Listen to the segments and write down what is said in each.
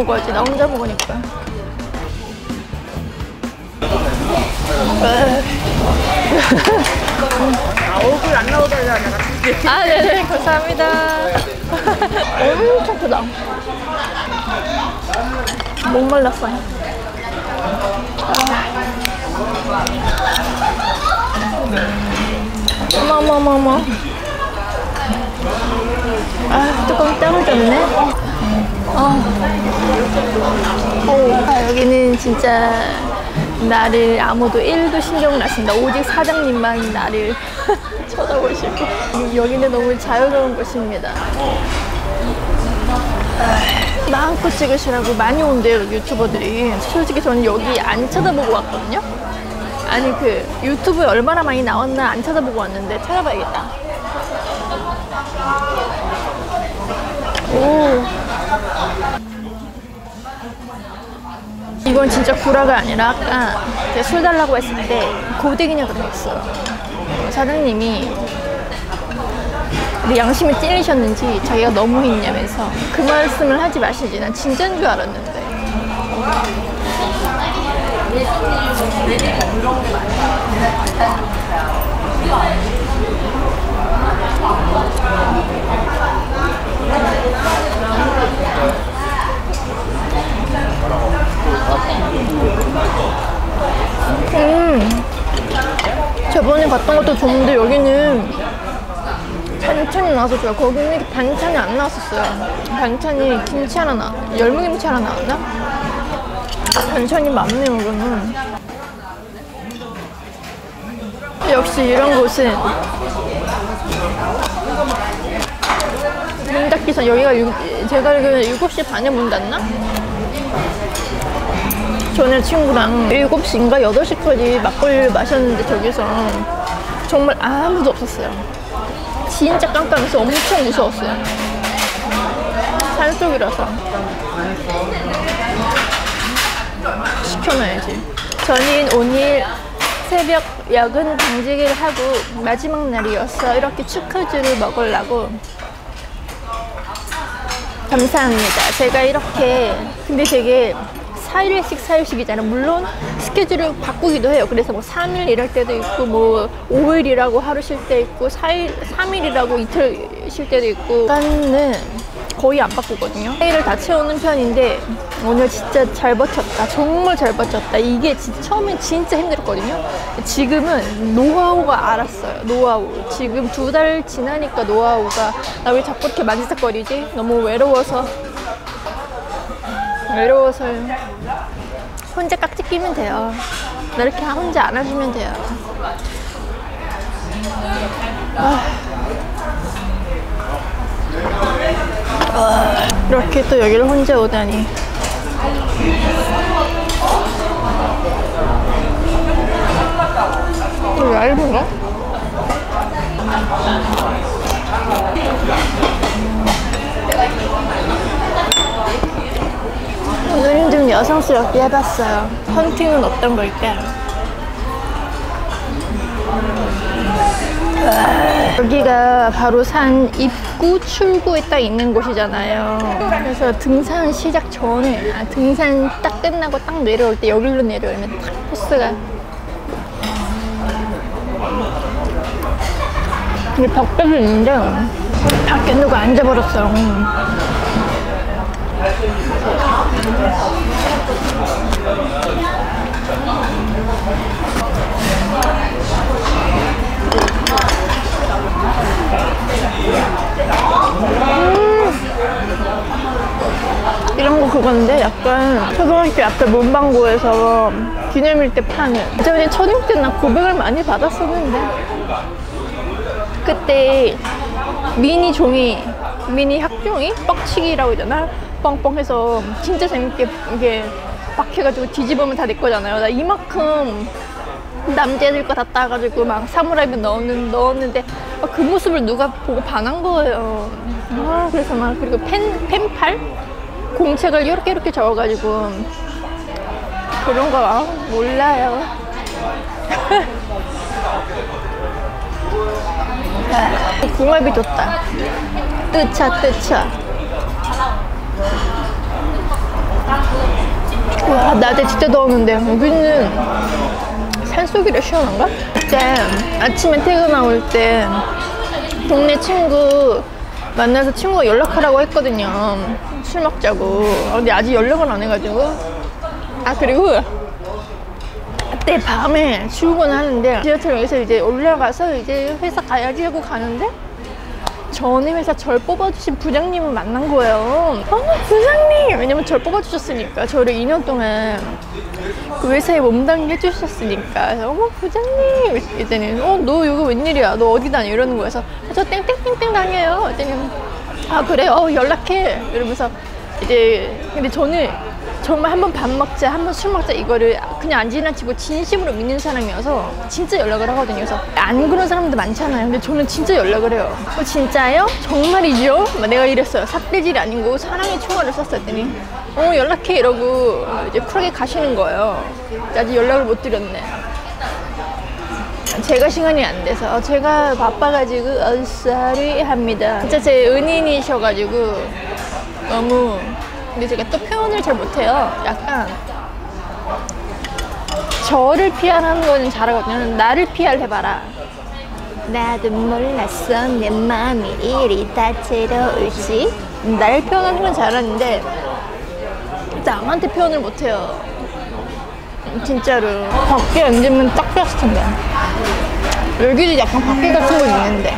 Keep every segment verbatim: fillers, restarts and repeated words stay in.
먹어야지. 나 혼자 먹으니까. 아, 얼굴 안 나오다가 내가 줄게. 아, 네네. 감사합니다. 엄청 크다. 목말랐어요. 어머머머머. 아, 뚜껑 떨어졌네. 어. 오, 아, 여기는 진짜 나를 아무도 일도 신경을 안 쓴다. 오직 사장님만 나를 쳐다보시고. 여기는 너무 자유로운 곳입니다. 마음껏 찍으시라고 많이 온대요, 유튜버들이. 솔직히 저는 여기 안 쳐다보고 왔거든요. 아니, 그 유튜브에 얼마나 많이 나왔나 안 쳐다보고 왔는데 찾아봐야겠다. 오, 이건 진짜 구라가 아니라 아까 제가 술 달라고 했을 때 고데기냐고 그랬어요. 사장님이 근데 양심이 찔리셨는지 자기가 너무 했냐면서 그 말씀을 하지 마시지. 난 진짜인 줄 알았는데. 음, 저번에 갔던 것도 좋은데 여기는 반찬이 나와서 좋아요. 거기는 반찬이 안 나왔었어요. 반찬이 김치 하나 나, 열무김치 하나 나왔나? 반찬이 많네요, 여기는. 역시 이런 곳은 문 닫기 전, 여기가 유, 제가 알기로는 일곱 시 반에 문 닫나? 전에 친구랑 일곱 시인가 여덟 시까지 막걸리를 마셨는데 저기서 정말 아무도 없었어요. 진짜 깜깜해서 엄청 무서웠어요. 산속이라서. 시켜놔야지. 저는 오늘 새벽 야근 당직을 하고 마지막 날이어서 이렇게 축하주를 먹으려고. 감사합니다. 제가 이렇게, 근데 되게 사 일씩 사 일씩이잖아요. 물론 스케줄을 바꾸기도 해요. 그래서 뭐 삼 일 일할 때도 있고, 뭐 오 일이라고 하루 쉴 때 있고, 사 일, 삼 일이라고 이틀 쉴 때도 있고. 나는 거의 안 바꾸거든요. 사 일을 다 채우는 편인데 오늘 진짜 잘 버텼다. 정말 잘 버텼다. 이게 지, 처음엔 진짜 힘들었거든요. 지금은 노하우가 알았어요. 노하우. 지금 두 달 지나니까 노하우가, 나 왜 자꾸 이렇게 만지작거리지? 너무 외로워서. 외로워서요. 혼자 깍지 끼면 돼요. 나 이렇게 혼자 안아주면 돼요. 아. 아. 이렇게 또 여기를 혼자 오다니. 이거 얇은가? 오늘은 좀 여성스럽게 해봤어요. 헌팅은 어떤 걸까? 아, 여기가 바로 산 입구, 출구에 딱 있는 곳이잖아요. 그래서 등산 시작 전에, 아, 등산 딱 끝나고 딱 내려올 때 여기로 내려오면 딱 코스가. 여기 벽돌이 있는데 밖에 누가 앉아버렸어요. 음, 이런 거 그건데 약간 초등학교 앞에 문방구에서 기념일 때 파는. 예전에 초딩 때 나 고백을 많이 받았었는데 그때 미니 종이, 미니 학종이 뻑치기라고 하잖아. 뻥뻥해서 진짜 재밌게 이게 막 해가지고 뒤집으면 다 내 거잖아요. 나 이만큼 남자애들 거 다 따가지고 막 사무라이브 넣는, 넣었는데 그 모습을 누가 보고 반한 거예요. 아, 그래서 막, 그리고 펜, 펜팔? 공책을 이렇게 이렇게 적어가지고 그런 거 아, 몰라요. 아, 궁합이 좋다. 뜨차 뜨차. 와, 낮에 진짜 더웠는데 여기는 산속이라 시원한가? 그때 아침에 퇴근 나올 때 동네 친구 만나서 친구가 연락하라고 했거든요. 술 먹자고. 근데 아직 연락을 안 해가지고. 아, 그리고 그때 밤에 출근하는데 지하철역에서 이제 올라가서 이제 회사 가야지 하고 가는데 전에 회사 절 뽑아주신 부장님을 만난 거예요. 어머, 부장님! 왜냐면 절 뽑아주셨으니까. 저를 이 년 동안 그 회사에 몸담게 해주셨으니까. 그래서 어머, 부장님! 이랬더니 어, 너 여기 웬일이야? 너 어디 다녀? 이러는 거여서 저 땡땡땡땡 다녀요. 그랬더니 아, 그래? 어, 연락해. 이러면서 이제 근데 저는 정말 한번 밥 먹자, 한번 술 먹자 이거를 그냥 안 지나치고 진심으로 믿는 사람이어서 진짜 연락을 하거든요. 그래서 안 그런 사람들 많잖아요. 근데 저는 진짜 연락을 해요. 어, 진짜요? 정말이죠? 내가 이랬어요. 삿대질이 아니고 사랑의 총알을 쐈었더니 어, 연락해 이러고 이제 쿨하게 가시는 거예요. 아직 연락을 못 드렸네. 제가 시간이 안 돼서 제가 바빠가지고 어, sorry 합니다. 진짜 제 은인이셔가지고 너무. 근데 제가 또 표현을 잘 못해요. 약간 저를 피하는 거는 잘하거든요. 나를 피할 해봐라. 나도 몰랐어 내 맘이 이리 다채로울지. 나를 표현하는 건 잘하는데 남한테 표현을 못해요. 진짜로. 밖에 앉으면 딱 뺐을 텐데. 여기도 약간 밖에 같은 건 있는데.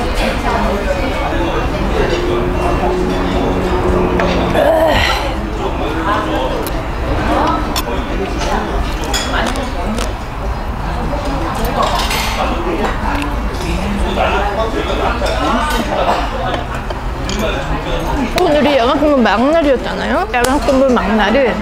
오늘이 야간근무 막날이었잖아요. 야간근무 막날은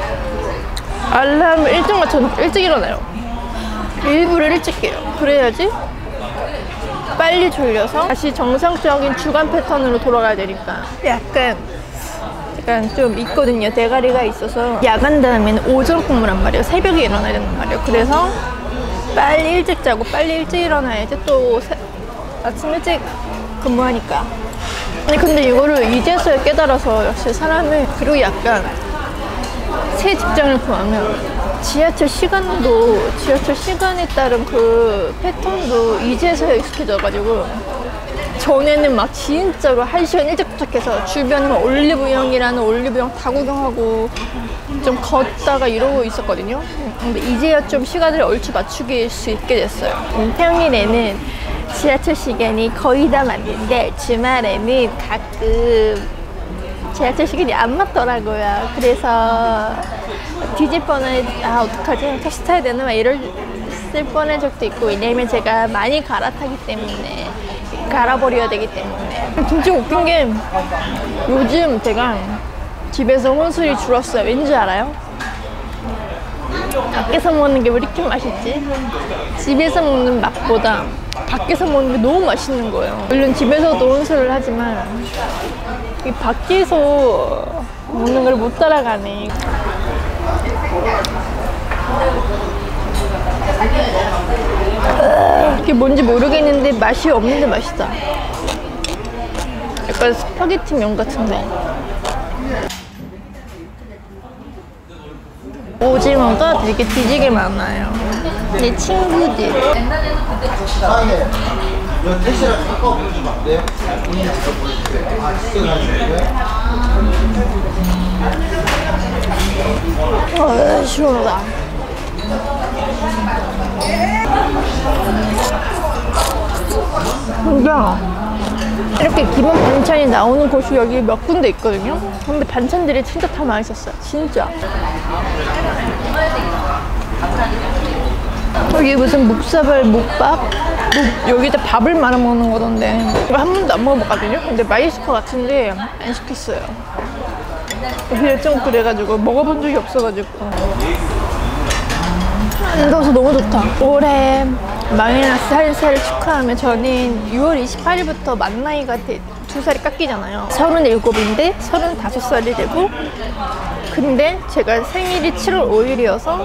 알람을 일찍 맞춰놓고 일찍 일어나요. 일부러 일찍 깨요. 그래야지 빨리 졸려서 다시 정상적인 주간 패턴으로 돌아가야 되니까. 약간 약간 좀 있거든요. 대가리가 있어서. 야간 다음에는 오전 근무란 말이에요. 새벽에 일어나야 된단 말이에요. 그래서 빨리 일찍 자고 빨리 일찍 일어나야지 또 새, 아침 일찍 근무하니까. 아니 근데 이거를 이제서야 깨달아서 역시 사람을. 그리고 약간 새 직장을 구하면 지하철 시간도 지하철 시간에 따른 그 패턴도 이제서야 익숙해져가지고 전에는 막 진짜로 한 시간 일찍 도착해서 주변에 막 올리브영이라는 올리브영 다 구경하고 좀 걷다가 이러고 있었거든요. 근데 이제야 좀 시간을 얼추 맞추길 수 있게 됐어요. 평일에는 지하철 시간이 거의 다 맞는데 주말에는 가끔 지하철 시간이 안 맞더라고요. 그래서 뒤질 뻔해. 아, 어떡하지? 택시 타야 되나? 막 이럴 뻔한 적도 있고. 왜냐면 제가 많이 갈아타기 때문에 갈아버려야 되기 때문에. 진짜 웃긴 게 요즘 제가 집에서 혼술이 줄었어요. 왠지 알아요? 밖에서 먹는 게 왜 이렇게 맛있지? 집에서 먹는 맛보다 밖에서 먹는 게 너무 맛있는 거예요. 물론 집에서도 혼술을 하지만 이 밖에서 먹는 걸 못 따라가네. 이게 뭔지 모르겠는데 맛이 없는데 맛있다. 약간 스파게티 면 같은데. 오징어가 되게 뒤지게 많아요. 내 친구들. 아, 시원하다. 진짜 이렇게 기본 반찬이 나오는 곳이 여기 몇 군데 있거든요. 근데 반찬들이 진짜 다 맛있었어요. 진짜. 여기 무슨 묵사발 묵밥? 묵, 여기다 밥을 말아 먹는 거던데 이거 한 번도 안 먹어봤거든요. 근데 맛있을 것 같은데 안 시켰어요. 그냥 좀 그래가지고 먹어본 적이 없어가지고. 안 더워서 너무 좋다. 올해 마이너스 한 살을 축하하며 저는 유월 이십팔일부터 만 나이가 두 살이 깎이잖아요. 서른일곱인데 서른다섯 살이 되고, 근데 제가 생일이 칠월 오일이어서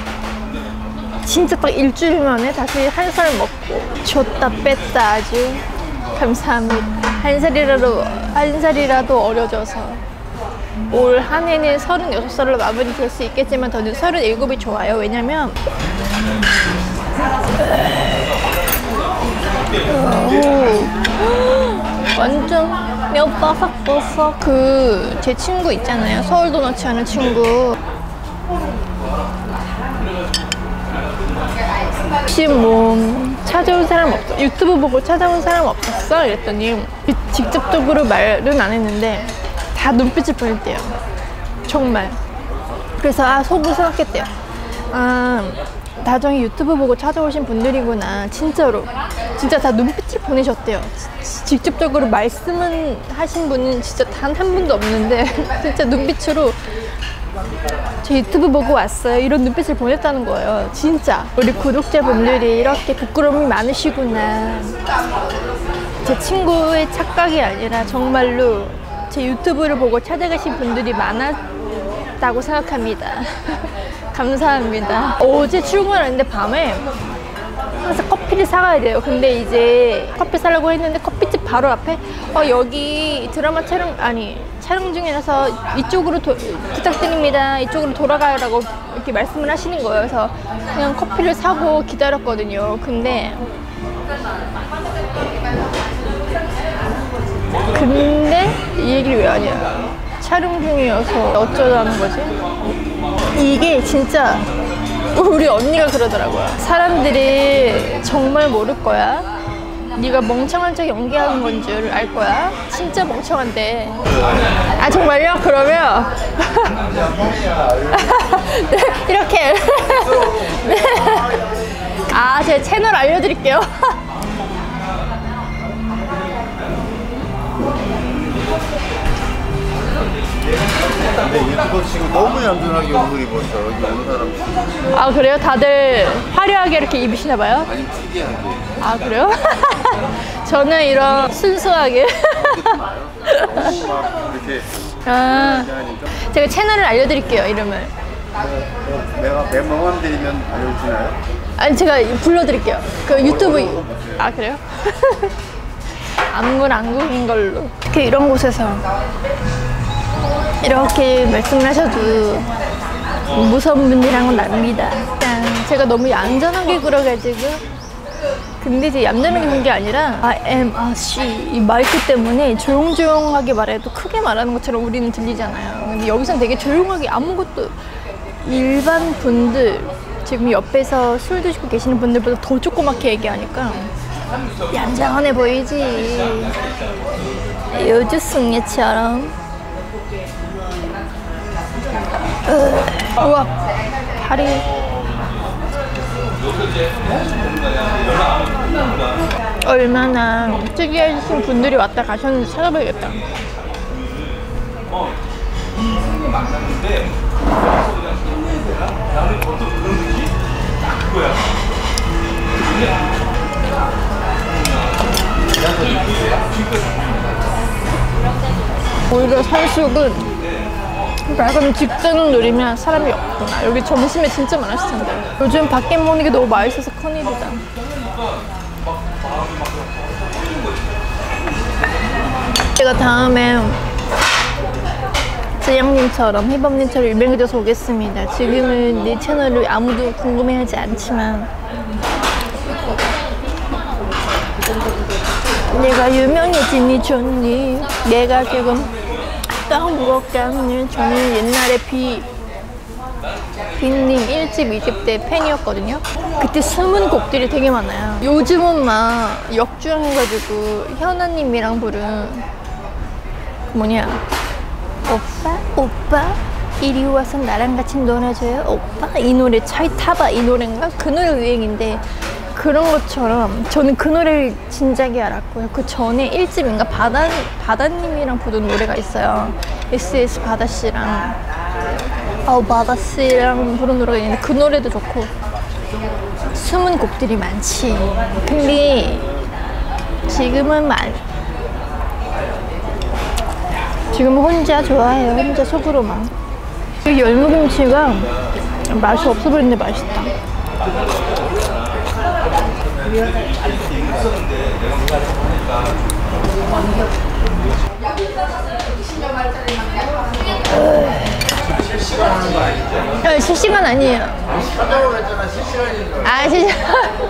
진짜 딱 일주일 만에 다시 한 살 먹고 줬다 뺐다 아주 감사합니다. 한 살이라도 한 살이라도 어려져서 올 한 해는 서른여섯 살로 마무리될 수 있겠지만 저는 서른일곱이 좋아요. 왜냐면 오, 완전 몇 바삭바삭. 그 제 친구 있잖아요, 서울 도너츠 하는 친구. 혹시 뭐 찾아온 사람 없어? 유튜브 보고 찾아온 사람 없었어? 이랬더니 직접적으로 말은 안 했는데 다 눈빛을 보냈대요. 정말. 그래서 아, 속으로 생각했대요. 아, 나중에 유튜브 보고 찾아오신 분들이구나. 진짜로 진짜 다 눈빛을 보내셨대요. 지, 직접적으로 말씀은 하신 분은 진짜 단 한 분도 없는데 진짜 눈빛으로 저 유튜브 보고 왔어요, 이런 눈빛을 보냈다는 거예요. 진짜 우리 구독자분들이 이렇게 부끄러움이 많으시구나. 제 친구의 착각이 아니라 정말로 제 유튜브를 보고 찾아가신 분들이 많았다고 생각합니다. 감사합니다. 어제 출근을 했는데 밤에 항상 커피를 사가야 돼요. 근데 이제 커피 사려고 했는데 커피집 바로 앞에 어, 여기 드라마 촬영 아니 촬영 중이라서 이쪽으로 도, 부탁드립니다, 이쪽으로 돌아가라고 이렇게 말씀을 하시는 거예요. 그래서 그냥 커피를 사고 기다렸거든요. 근데 근데 이 얘기를 왜 하냐, 촬영 중이어서 어쩌자는 거지. 이게 진짜 우리 언니가 그러더라고요. 사람들이 정말 모를 거야. 네가 멍청한 척 연기하는 건 줄 알 거야. 진짜 멍청한데. 아 정말요? 그러면 네, 이렇게 네. 아, 제 채널 알려드릴게요. 근데 유튜버 치고 너무 얌전하게 옷을 입었어. 여기 온 사람 치고. 아 그래요? 다들 화려하게 이렇게 입으시나 봐요? 아니 특이하게. 아 그래요? 저는 이런 순수하게. 너무 막 이렇게 아, 하니까. 제가 채널을 알려드릴게요, 이름을. 내가 멤버만 드리면 알려주나요? 아니 제가 불러드릴게요. 그 유튜브. 아 그래요? 안물 안국인 걸로. 이렇게 이런 곳에서 이렇게 말씀을 하셔도 무서운 분들이랑은 납니다. 그냥 제가 너무 얌전하게 굴어가지고. 근데 이제 얌전하게 군 게 아니라 I am a she 이 마이크 때문에 조용조용하게 말해도 크게 말하는 것처럼 우리는 들리잖아요. 근데 여기서는 되게 조용하게 아무것도, 일반 분들 지금 옆에서 술 드시고 계시는 분들보다 더 조그맣게 얘기하니까 얌전해 보이지. 요즘 승리처럼. 으, 우와, 다리. 얼마나 특이하신 분들이 왔다 가셨는지 찾아봐야겠다. 오히려 산속은 맑은 직장을 누리면 사람이 없구나. 여기 점심에 진짜 많았을 텐데. 요즘 밖에 먹는 게 너무 맛있어서 큰일이다. 제가 다음에 지영님처럼, 희범님처럼 유명해져서 오겠습니다. 지금은 내 채널을 아무도 궁금해하지 않지만 내가 유명해지니 좋니. 내가 지금 딱 무겁다는, 저는 옛날에 비 빈님 일 집, 이 집 때 팬이었거든요. 그때 숨은 곡들이 되게 많아요. 요즘은 막 역주행해가지고 현아님이랑 부른 뭐냐, 오빠 오빠 이리 와서 나랑 같이 놀아줘요 오빠, 이 노래 차이 타봐, 이 노래인가? 그 노래 유행인데 그런 것처럼 저는 그 노래를 진작에 알았고요. 그 전에 일 집인가 바다, 바다님이랑 부른 노래가 있어요. 에스에스 바다씨랑 어, 바다씨랑 부른 노래가 있는데 그 노래도 좋고 숨은 곡들이 많지. 근데 지금은 많 지금은 혼자 좋아해요. 혼자 속으로만. 이 열무김치가 맛이 없어 보이는데 맛있다. 실시간 하는 거 아니죠? 아, 실시간 아니에요. 하자고 했잖아, 실시간인 줄. 아, 실시간.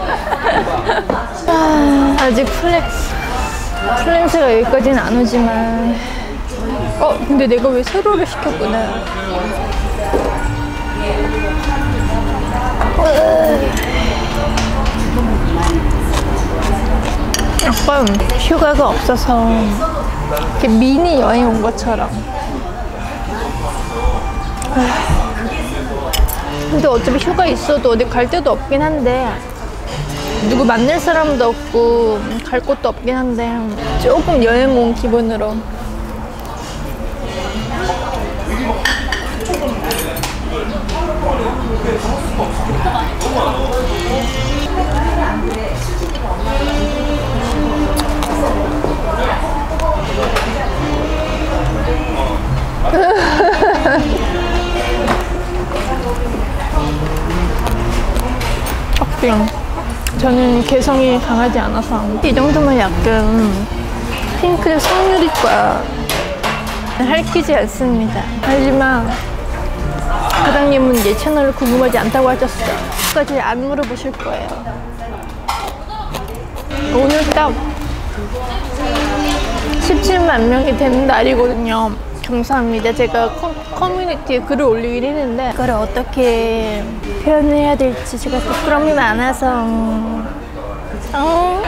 아, 아직 플렉스. 플랜스가 여기까지는 안 오지만. 어, 근데 내가 왜 세로를 시켰구나. 약간 휴가가 없어서 이렇게 미니 여행 온 것처럼. 근데 어차피 휴가 있어도 어디 갈 데도 없긴 한데 누구 만날 사람도 없고 갈 곳도 없긴 한데 조금 여행 온 기분으로. 그냥 저는 개성이 강하지 않아서 이 정도면 약간 핑크의 석유리과 핥히지 않습니다. 하지만 사장님은 내 채널을 궁금하지 않다고 하셨어요. 끝까지 안 물어보실 거예요. 오늘 딱 십칠만 명이 되는 날이거든요. 감사합니다. 제가 커, 커뮤니티에 글을 올리긴 했는데 그걸 어떻게 표현해야 될지 제가 부끄러움이 많아서 어?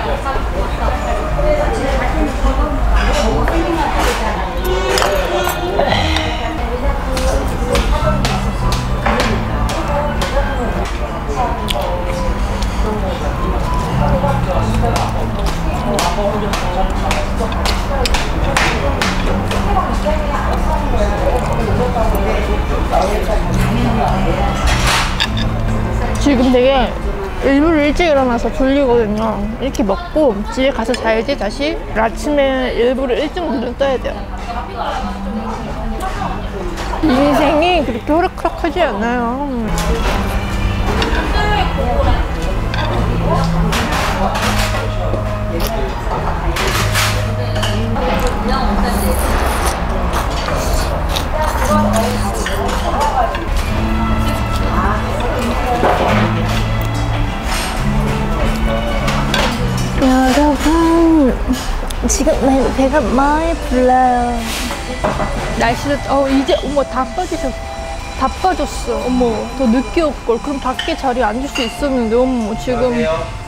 지금 되게 일부러 일찍 일어나서 졸리거든요. 이렇게 먹고 집에 가서 자야지 다시 아침에 일부러 일찍 눈을 떠야 돼요. 인생이 그렇게 호락호락하지 않아요. 여러분, 지금 내 배가 많이 불러요. 날씨도 어 이제 어머 다 빠지셨어. 다 빠졌어. 어머 더 늦게 올 걸. 그럼 밖에 자리에 앉을 수 있었는데 어머 지금.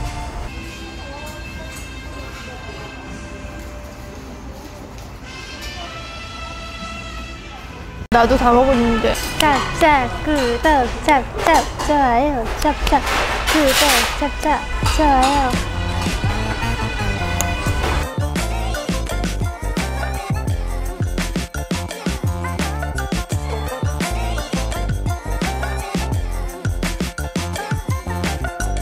나도 다 먹었는데. 짝짝 구독 짝짝 좋아요 짝짝 구독 짝짝 좋아요.